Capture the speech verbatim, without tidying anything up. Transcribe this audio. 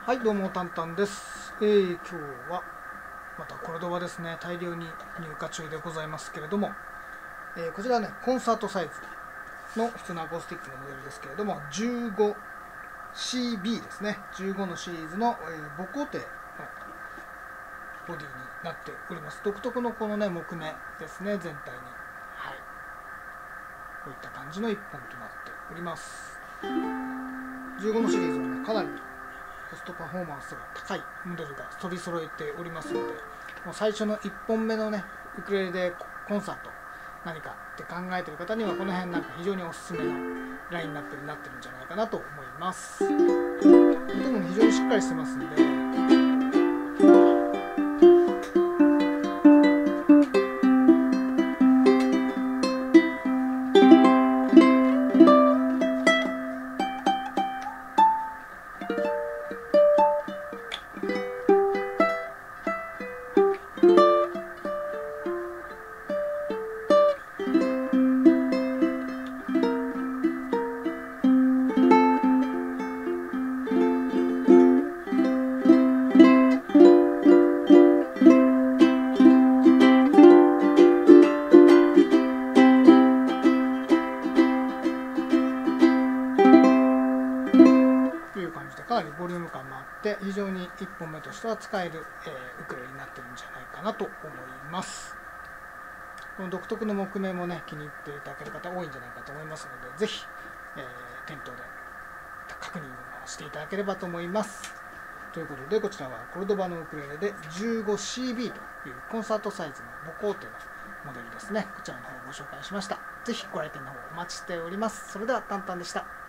はい、どうもタンタンです。えー、今日はまたコルドバですね、大量に入荷中でございますけれども、えー、こちらはねコンサートサイズの普通のアコースティックのモデルですけれども じゅうごシービー ですね。じゅうごのシリーズの、えー、母工程のボディになっております。独特のこのね木目ですね、全体に。はい、こういった感じのいっぽんとなっております。じゅうごのシリーズはねかなりコストパフォーマンスが高いモデルが取り揃えておりますので、もう最初のいっぽんめのねウクレレでコンサート何かって考えている方にはこの辺なんか非常におすすめのラインナップになってるんじゃないかなと思います。でも非常にしっかりしてますんで、かなりボリューム感もあって非常にいっぽんめとしては使える、えー、ウクレレになってるんじゃないかなと思います。この独特の木目もね気に入っていただける方多いんじゃないかと思いますので、ぜひ、えー、店頭で確認をしていただければと思います。ということでこちらはコルドバのウクレレで じゅうごシービー というコンサートサイズの母工程のモデルですね。こちらの方をご紹介しました。ぜひご来店の方お待ちしております。それではタンタンでした。